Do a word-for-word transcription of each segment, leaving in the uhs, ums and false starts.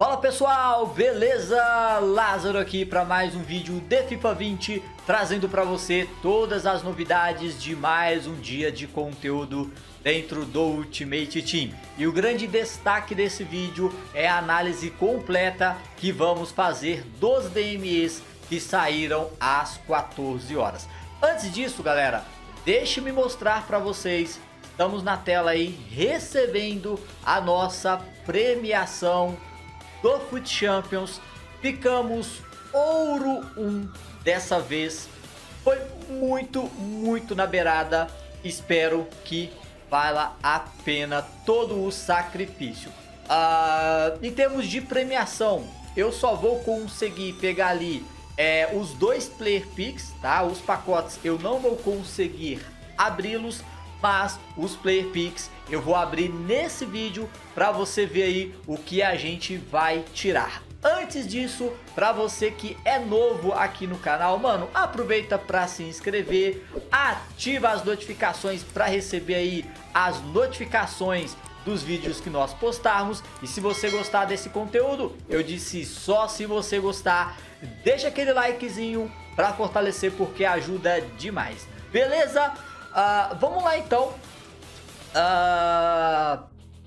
Fala pessoal, beleza? Lázaro aqui para mais um vídeo de FIFA vinte, trazendo para você todas as novidades de mais um dia de conteúdo dentro do Ultimate Team. E o grande destaque desse vídeo é a análise completa que vamos fazer dos D M Es que saíram às quatorze horas. Antes disso, galera, deixe-me mostrar para vocês, estamos na tela aí recebendo a nossa premiação do FUT Champions. Ficamos ouro um dessa vez. Foi muito, muito na beirada. Espero que valha a pena todo o sacrifício. Uh, em termos de premiação, eu só vou conseguir pegar ali é, os dois Player Picks, tá? Os pacotes eu não vou conseguir abri-los, mas os Player Picks eu vou abrir nesse vídeo para você ver aí o que a gente vai tirar. Antes disso, para você que é novo aqui no canal, mano, aproveita para se inscrever, ativa as notificações para receber aí as notificações dos vídeos que nós postarmos. E se você gostar desse conteúdo, eu disse só se você gostar, deixa aquele likezinho para fortalecer porque ajuda demais, beleza? Uh, vamos lá então uh,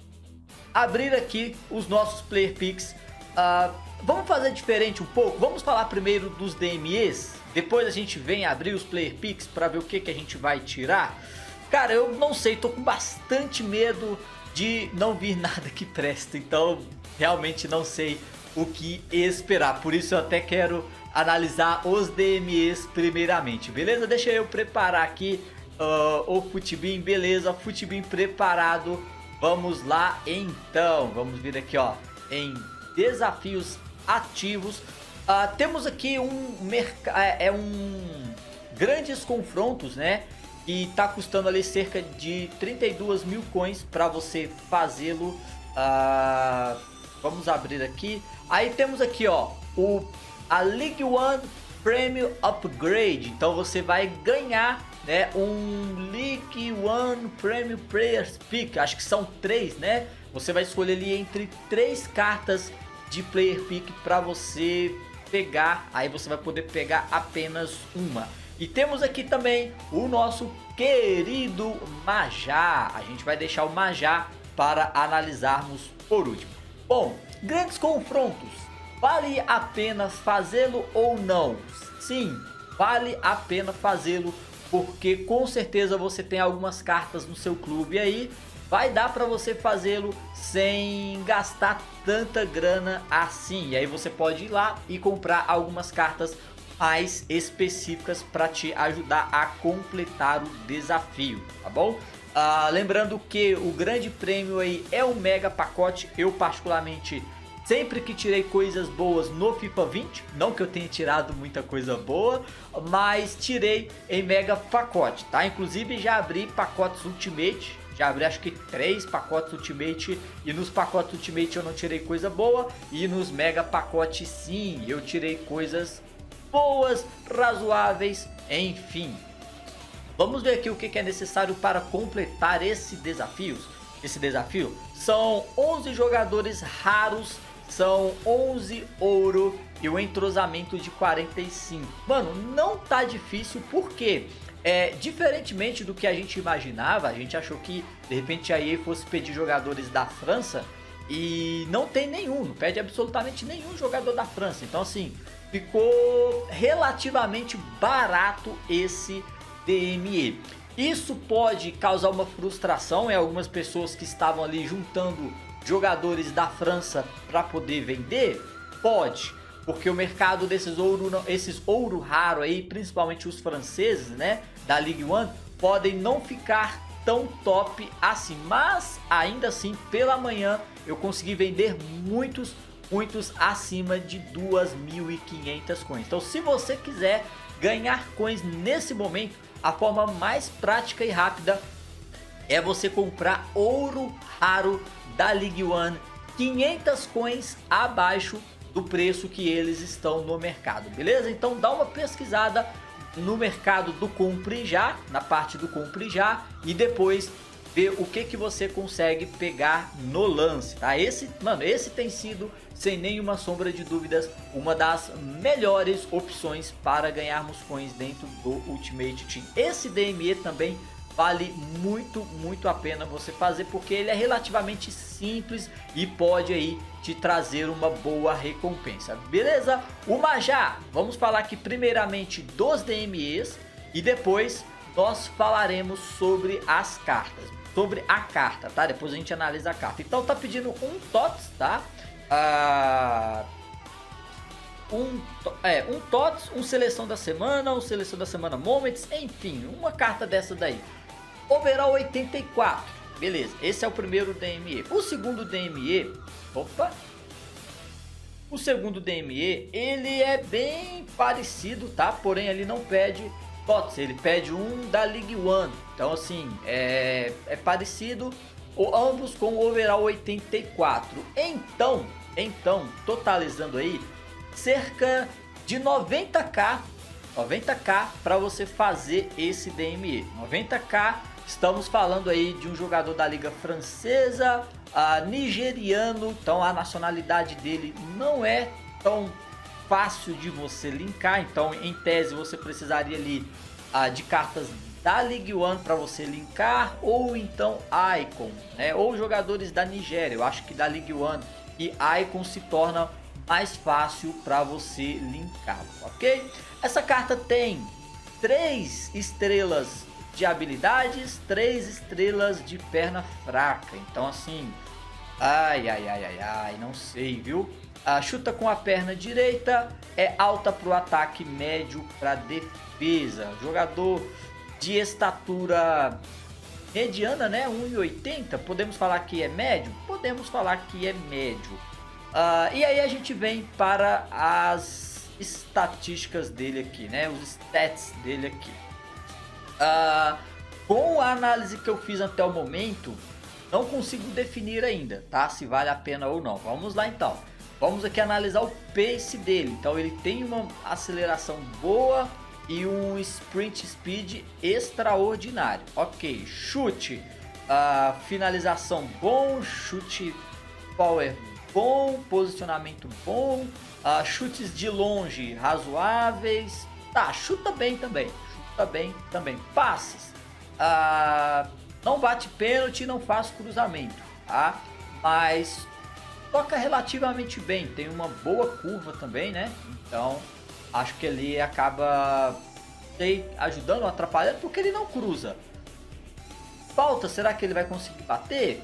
abrir aqui os nossos Player Picks. uh, Vamos fazer diferente um pouco. Vamos falar primeiro dos D M Es, depois a gente vem abrir os Player Picks para ver o que, que a gente vai tirar. Cara, eu não sei, tô com bastante medo de não vir nada que presta, então realmente não sei o que esperar. Por isso eu até quero analisar os D M Es primeiramente, beleza? Deixa eu preparar aqui Uh, o Futbin, beleza, Futbin preparado. Vamos lá então, vamos vir aqui ó em desafios ativos. uh, Temos aqui um mercado, é um grandes confrontos, né? E tá custando ali cerca de trinta e duas mil coins para você fazê-lo. uh, Vamos abrir aqui. Aí temos aqui ó o, a League One Premium Upgrade. Então você vai ganhar, né, um League One Premium Players Pick. Acho que são três, né? Você vai escolher ali entre três cartas de Player Pick para você pegar. Aí você vai poder pegar apenas uma. E temos aqui também o nosso querido Majá. A gente vai deixar o Majá para analisarmos por último. Bom, grandes confrontos. Vale a pena fazê-lo ou não? Sim, vale a pena fazê-lo, porque com certeza você tem algumas cartas no seu clube aí, vai dar para você fazê-lo sem gastar tanta grana assim. E aí você pode ir lá e comprar algumas cartas mais específicas para te ajudar a completar o desafio, tá bom? Ah, lembrando que o grande prêmio aí é o mega pacote. Eu particularmente sempre que tirei coisas boas no FIFA vinte, não que eu tenha tirado muita coisa boa, mas tirei em mega pacote, tá? Inclusive já abri pacotes Ultimate, já abri acho que três pacotes Ultimate, e nos pacotes Ultimate eu não tirei coisa boa, e nos mega pacotes sim, eu tirei coisas boas, razoáveis, enfim. Vamos ver aqui o que é necessário para completar esse desafio. Esse desafio são onze jogadores raros, são onze ouro e o entrosamento de quarenta e cinco. Mano, não tá difícil, porque é, diferentemente do que a gente imaginava, a gente achou que de repente a E A fosse pedir jogadores da França, e não tem nenhum, não pede absolutamente nenhum jogador da França. Então assim, ficou relativamente barato esse D M E. Isso pode causar uma frustração em algumas pessoas que estavam ali juntando jogadores da França para poder vender? Pode, porque o mercado desses ouro, esses ouro raro aí, principalmente os franceses, né, da League One, podem não ficar tão top assim, mas ainda assim pela manhã eu consegui vender muitos, muitos acima de duas mil e quinhentas coins. Então se você quiser ganhar coins nesse momento, a forma mais prática e rápida é você comprar ouro raro da League One, quinhentas coins abaixo do preço que eles estão no mercado, beleza? Então dá uma pesquisada no mercado do compre já, na parte do compre já, e depois ver o que que você consegue pegar no lance, tá? Esse, mano, esse tem sido, sem nenhuma sombra de dúvidas, uma das melhores opções para ganharmos coins dentro do Ultimate Team. Esse D M E também vale muito, muito a pena você fazer, porque ele é relativamente simples e pode aí te trazer uma boa recompensa, beleza? O Majá, vamos falar aqui primeiramente dos D M Es e depois nós falaremos sobre as cartas, sobre a carta, tá? Depois a gente analisa a carta. Então tá pedindo um T O T S, tá? Ah, um, é, um T O T S, um Seleção da Semana, um Seleção da Semana Moments, enfim, uma carta dessa daí. Overall oitenta e quatro, beleza, esse é o primeiro D M E. O segundo D M E, opa, o segundo D M E, ele é bem parecido, tá? Porém ele não pede T O T S, ele pede um da League One. Então assim, é, é parecido, ambos com overall oitenta e quatro. Então, então, totalizando aí, cerca de noventa k, noventa k para você fazer esse D M E. noventa k, estamos falando aí de um jogador da Liga Francesa, uh, nigeriano, então a nacionalidade dele não é tão fácil de você linkar, então em tese você precisaria ali uh, de cartas da League One para você linkar, ou então Icon, né? Ou jogadores da Nigéria. Eu acho que da League One e Icon se torna mais fácil para você linkar, ok? Essa carta tem três estrelas de habilidades, três estrelas de perna fraca, então assim, ai, ai, ai, ai, ai, não sei, viu? Ah, chuta com a perna direita, é alta para o ataque, médio para defesa, jogador de estatura mediana, né? um e oitenta, podemos falar que é médio? Podemos falar que é médio. Uh, e aí a gente vem para as estatísticas dele aqui, né? Os stats dele aqui. Uh, com a análise que eu fiz até o momento, não consigo definir ainda, tá? Se vale a pena ou não. Vamos lá então. Vamos aqui analisar o pace dele. Então ele tem uma aceleração boa e um sprint speed extraordinário. Ok, chute, uh, finalização bom, chute power bom, posicionamento bom, uh, chutes de longe razoáveis, tá, chuta bem também, chuta bem também, passes, uh, não bate pênalti, não faz cruzamento, tá, mas toca relativamente bem, tem uma boa curva também, né, então acho que ele acaba sei, ajudando ou atrapalhando porque ele não cruza. Falta, será que ele vai conseguir bater?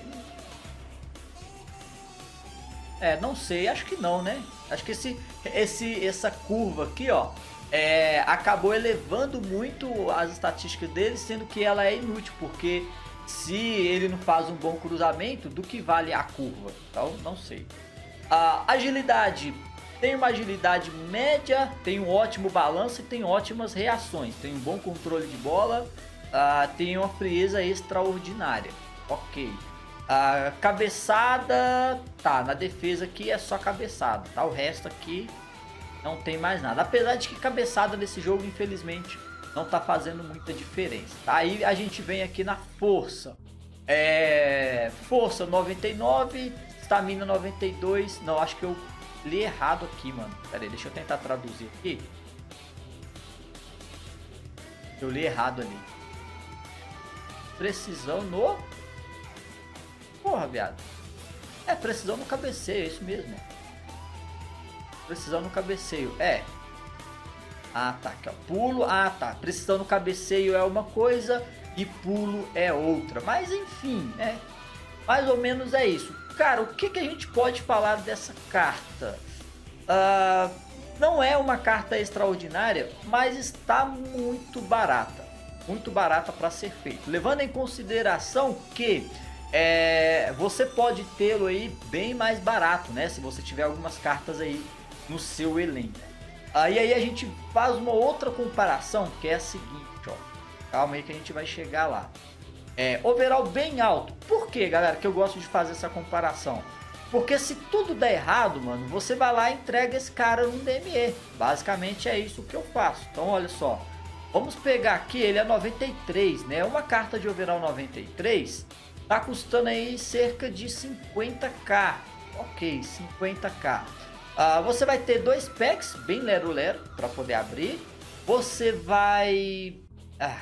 É, não sei, acho que não, né? Acho que esse, esse, essa curva aqui, ó, é, acabou elevando muito as estatísticas dele, sendo que ela é inútil, porque se ele não faz um bom cruzamento, do que vale a curva? Então, não sei. A agilidade, tem uma agilidade média, tem um ótimo balanço e tem ótimas reações, tem um bom controle de bola, uh, tem uma frieza extraordinária, ok. A cabeçada, tá, na defesa aqui é só cabeçada, tá? O resto aqui não tem mais nada. Apesar de que cabeçada nesse jogo, infelizmente, não tá fazendo muita diferença, tá? Aí a gente vem aqui na força. É... Força noventa e nove, estamina noventa e dois. Não, acho que eu li errado aqui, mano. Pera aí, deixa eu tentar traduzir aqui. Eu li errado ali. Precisão no... Porra, viado. É, precisão no cabeceio, é isso mesmo. Precisão no cabeceio, é. Ah, tá, aqui ó, pulo, ah, tá. Precisão no cabeceio é uma coisa e pulo é outra. Mas enfim, é. Mais ou menos é isso. Cara, o que, que a gente pode falar dessa carta? Uh, não é uma carta extraordinária, mas está muito barata. Muito barata para ser feito. Levando em consideração que... É, você pode tê-lo aí bem mais barato, né? Se você tiver algumas cartas aí no seu elenco. Aí, aí a gente faz uma outra comparação, que é a seguinte, ó. Calma aí que a gente vai chegar lá. É, overall bem alto. Por que, galera, que eu gosto de fazer essa comparação? Porque se tudo der errado, mano, você vai lá e entrega esse cara num D M E. Basicamente é isso que eu faço. Então, olha só. Vamos pegar aqui, ele é noventa e três, né? Uma carta de overall noventa e três tá custando aí cerca de cinquenta k. Ok, cinquenta k. Uh, você vai ter dois packs bem lero-lero para poder abrir. Você vai ah,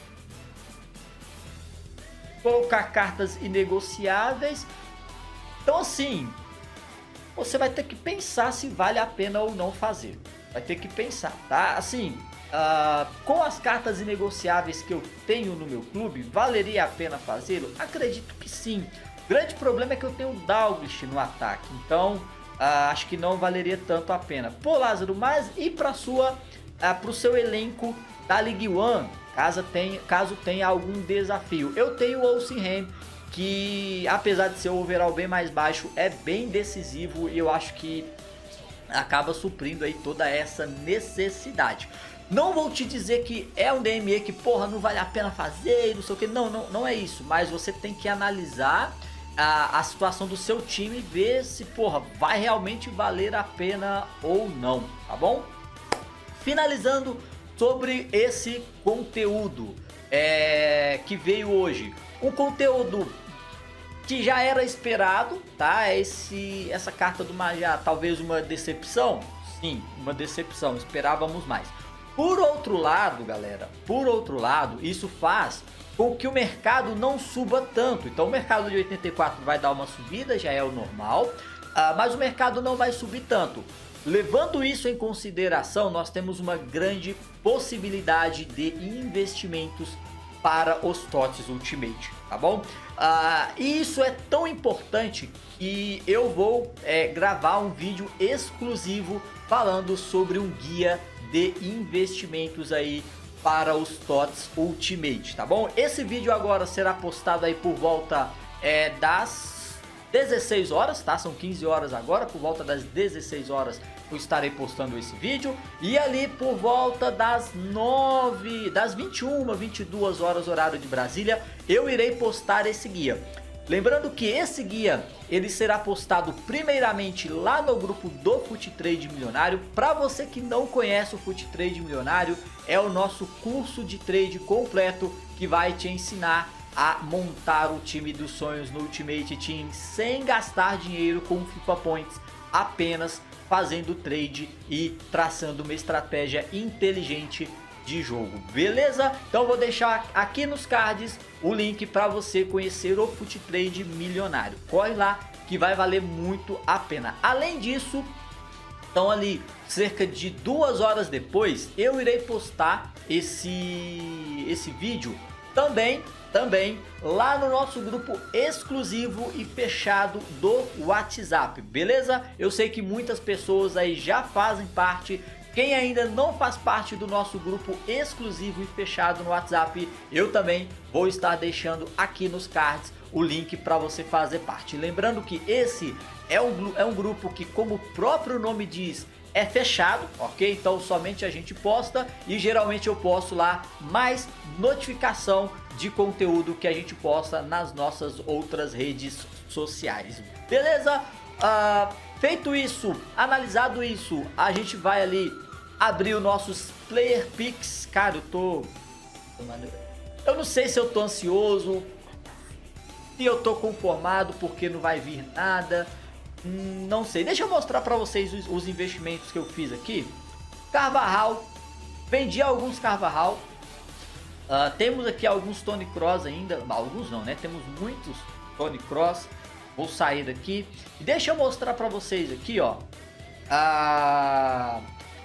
colocar cartas inegociáveis. Então assim, você vai ter que pensar se vale a pena ou não fazer. Vai ter que pensar, tá? Assim, uh, com as cartas inegociáveis que eu tenho no meu clube, valeria a pena fazê-lo? Acredito que sim. O grande problema é que eu tenho o Dalglish no ataque, então uh, acho que não valeria tanto a pena. Pô, Lázaro, mas e para sua, uh, para o seu elenco da League One, caso tenha, caso tenha algum desafio? Eu tenho o Olsenham, que apesar de ser o overall bem mais baixo, é bem decisivo e eu acho que acaba suprindo aí toda essa necessidade. Não vou te dizer que é um D M E que, porra, não vale a pena fazer, não sei o que, não, não, não é isso, mas você tem que analisar a, a situação do seu time e ver se, porra, vai realmente valer a pena ou não, tá bom? Finalizando sobre esse conteúdo é, que veio hoje, um conteúdo que já era esperado, tá? Esse, essa carta do Majá, talvez uma decepção? Sim, uma decepção, esperávamos mais. Por outro lado, galera, por outro lado, isso faz com que o mercado não suba tanto. Então o mercado de oitenta e quatro vai dar uma subida, já é o normal, uh, mas o mercado não vai subir tanto. Levando isso em consideração, nós temos uma grande possibilidade de investimentos para os T O T S Ultimate, tá bom? Uh, e isso é tão importante que eu vou é, gravar um vídeo exclusivo falando sobre um guia de investimentos aí para os T O T S Ultimate, tá bom? Esse vídeo agora será postado aí por volta é, das dezesseis horas, tá? São quinze horas agora, por volta das dezesseis horas eu estarei postando esse vídeo. E ali por volta das nove, das vinte e uma, vinte e duas horas horário de Brasília, eu irei postar esse guia. Lembrando que esse guia, ele será postado primeiramente lá no grupo do FutTrade Milionário. Para você que não conhece o FutTrade Milionário, é o nosso curso de trade completo que vai te ensinar a montar o time dos sonhos no Ultimate Team sem gastar dinheiro com FIFA Points, apenas fazendo trade e traçando uma estratégia inteligente de jogo, beleza? Então vou deixar aqui nos cards o link para você conhecer o FutTrade Milionário. Corre lá que vai valer muito a pena. Além disso, então ali cerca de duas horas depois eu irei postar esse esse vídeo também também lá no nosso grupo exclusivo e fechado do WhatsApp, beleza? Eu sei que muitas pessoas aí já fazem parte. Quem ainda não faz parte do nosso grupo exclusivo e fechado no WhatsApp, eu também vou estar deixando aqui nos cards o link para você fazer parte. Lembrando que esse é um, é um grupo que, como o próprio nome diz, é fechado, ok? Então somente a gente posta e geralmente eu posto lá mais notificação de conteúdo que a gente posta nas nossas outras redes sociais, beleza? Uh, feito isso, analisado isso, a gente vai ali abrir os nossos Player Picks. Cara, eu tô... eu não sei se eu tô ansioso, se eu tô conformado porque não vai vir nada. Não sei, deixa eu mostrar pra vocês os, os investimentos que eu fiz aqui. Carvajal, vendi alguns Carvajal. uh, Temos aqui alguns Tony Kroos ainda. Alguns não, né? Temos muitos Tony Kroos. Vou sair daqui. E deixa eu mostrar pra vocês aqui, ó, uh,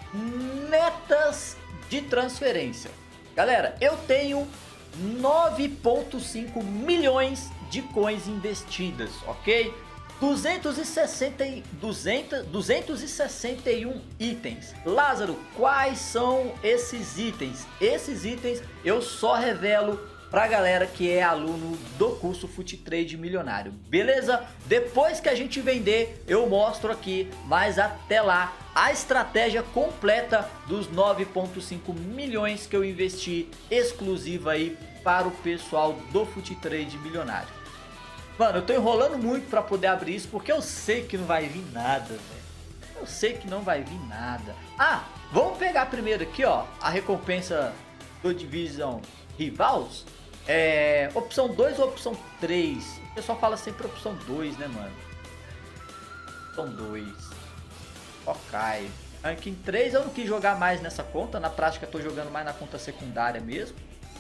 metas de transferência. Galera, eu tenho nove ponto cinco milhões de coins investidas, ok? duzentos e sessenta, duzentos, duzentos e sessenta e um itens. Lázaro, quais são esses itens? Esses itens eu só revelo pra galera que é aluno do curso FutTrade Milionário, beleza? Depois que a gente vender, eu mostro aqui, mas até lá, a estratégia completa dos nove ponto cinco milhões que eu investi exclusiva aí para o pessoal do FutTrade Milionário. Mano, eu tô enrolando muito pra poder abrir isso porque eu sei que não vai vir nada, velho. Eu sei que não vai vir nada. Ah, vamos pegar primeiro aqui, ó, a recompensa do Division Rivals. É, opção dois ou opção três? O pessoal fala sempre opção dois, né, mano? Opção dois. Ok. Ranking três eu não quis jogar mais nessa conta. Na prática eu tô jogando mais na conta secundária mesmo.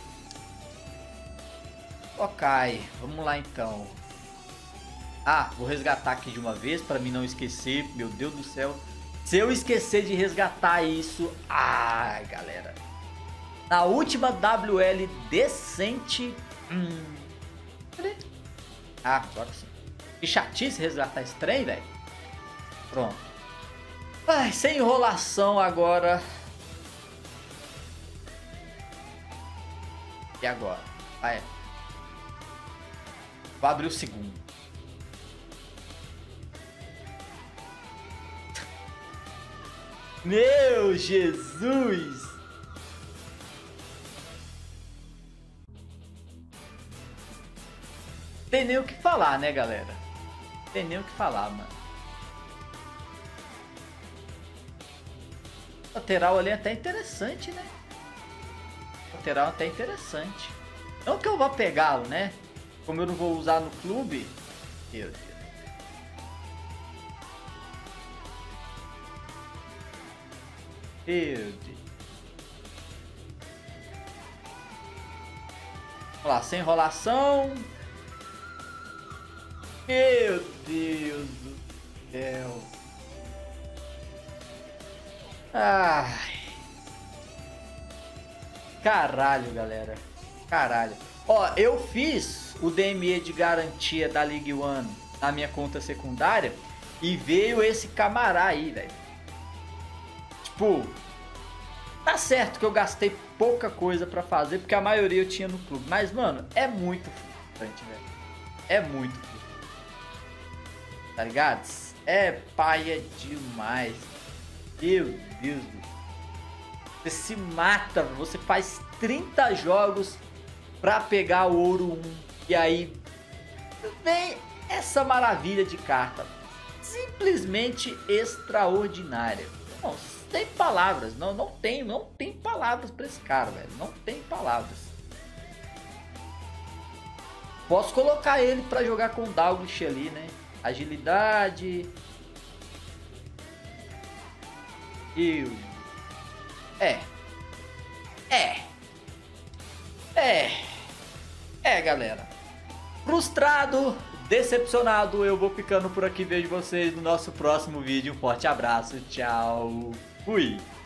Ok, vamos lá então. Ah, vou resgatar aqui de uma vez para mim não esquecer. Meu Deus do céu. Se eu esquecer de resgatar isso... Ai, galera. Na última W L decente... Hum... Cadê? Ah, agora sim. Que chatice resgatar esse trem, velho. Pronto. Ai, sem enrolação agora. E agora? Ah, é. Vou abrir o segundo. Meu Jesus! Tem nem o que falar, né, galera? Tem nem o que falar, mano. Lateral ali é até interessante, né? Lateral até interessante. Não que eu vá pegá-lo, né? Como eu não vou usar no clube. Meu Deus. Meu Deus. Vamos lá, sem enrolação. Meu Deus do céu. Ai. Caralho, galera. Caralho. Ó, eu fiz o D M E de garantia da League One na minha conta secundária e veio esse camará aí, velho. Tipo, tá certo que eu gastei pouca coisa pra fazer, porque a maioria eu tinha no clube. Mas, mano, é muito frustrante, velho. É muito frustrante. Tá ligado? É paia demais. Meu Deus do céu. Você se mata, você faz trinta jogos pra pegar o ouro um. E aí vem essa maravilha de carta. Simplesmente extraordinária. Não, tem palavras. Não, não tem, não tem palavras pra esse cara, velho. Não tem palavras. Posso colocar ele pra jogar com o Dalglish ali, né? Agilidade. Eu. É. É. É. É, galera. Frustrado, decepcionado, eu vou ficando por aqui. Vejo vocês no nosso próximo vídeo. Um forte abraço. Tchau. Fui.